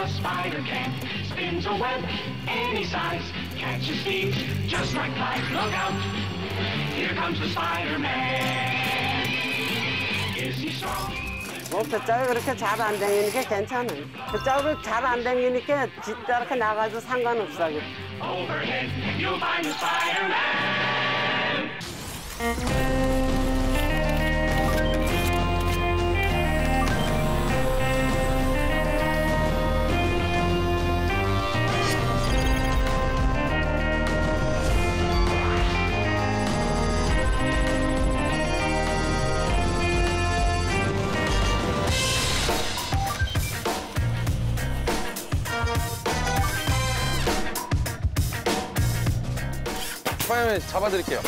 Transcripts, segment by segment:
spider can. Spins a web any size, catches thieves just like flies. Look out, here comes the Spider-Man. Is he strong? 뭐 뱃짝이 그렇게 잘 안 다니니까 괜찮아. 뱃짝으로 잘 안 다니니까 뒤따라 나가도 상관없어. Overhead, you'll find the Spider-Man. 스파이더맨 잡아드릴게요.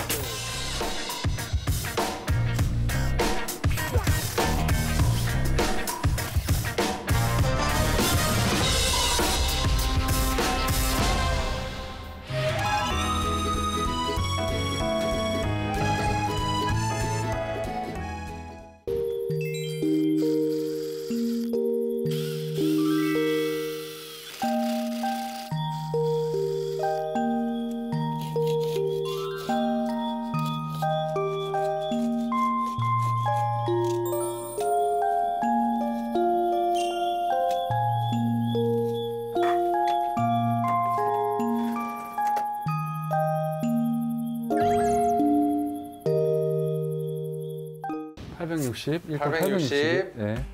일단 860. 네.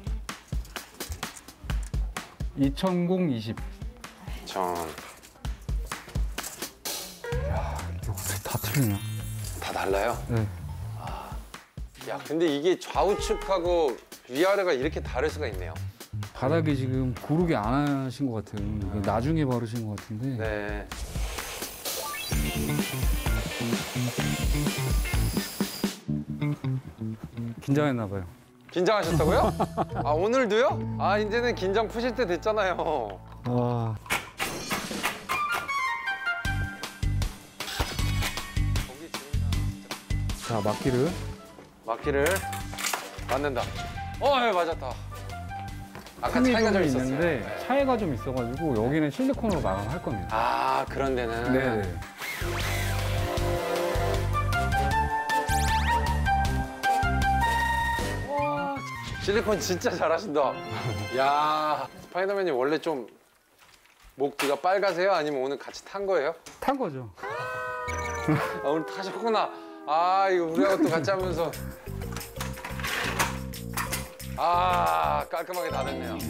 2020. 야, 이게 어떻게 다 틀리냐? 다 달라요? 네. 야, 근데 이게 좌우측하고 위아래가 이렇게 다를 수가 있네요. 바닥에 지금 고르게 안 하신 것 같아요. 이게 나중에 바르신 것 같은데. 네. 긴장했나 봐요. 긴장하셨다고요? 아, 오늘도요? 아, 이제는 긴장 푸실 때 됐잖아요. 아. 자, 막기를. 막기를 맞는다. 예, 맞았다. 아까 틈이 차이가 좀 좀 있었어요. 있는데 네. 차이가 좀 있어가지고 여기는 실리콘으로 마감할 겁니다. 아, 그런 데는. 네. 와, 실리콘 진짜 잘하신다. 야, 스파이더맨이 원래 좀 목 뒤가 빨가세요? 아니면 오늘 같이 탄 거예요? 탄 거죠. 아, 오늘 타셨구나. 아, 이거 우리하고 또 같이 하면서. 아, 깔끔하게 다 됐네요.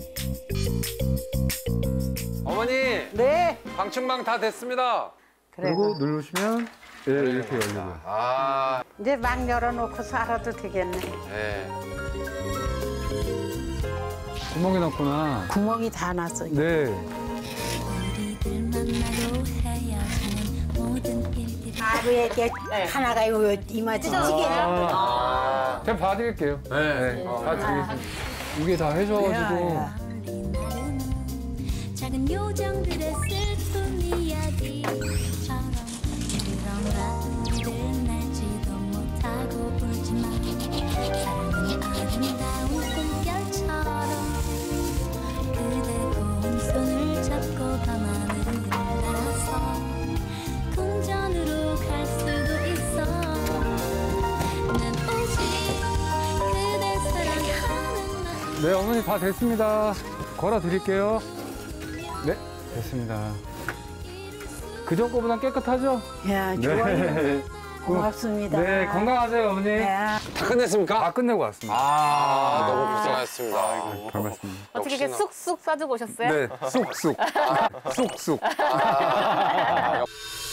어머니! 네. 방충망 다 됐습니다. 그리고 누르시면 네, 이렇게 열리고요. 아, 이제 막 열어놓고 살아도 되겠네. 네. 구멍이 났구나. 구멍이 다 났어. 네. 하루에 하나가 이마지지게요. 제가 봐드릴게요. 네. 봐드리겠습니다. 이게 다 해줘가지고. 작은 요정들의 슬픈 이야기처럼 그런 밤들 날지도 못하고 울지만 사랑은 아름다운 꿈결처럼 그대 고운 손을 잡고 밤하늘을 날아서 궁전으로 갈 수도 있어 난 오직 그대 사랑하는 날 네, 어머니 다 됐습니다. 걸어드릴게요. 네, 됐습니다. 그전 거보단 깨끗하죠? 야, 좋아요. 네. 고맙습니다. 네, 건강하세요, 어머니. 네. 다 끝냈습니까? 다 끝내고 왔습니다. 아, 너무 고생하셨습니다. 아이고. 반갑습니다. 어떻게 이렇게 쑥쑥 싸주고 오셨어요? 네, 쑥쑥. 쑥쑥. 아,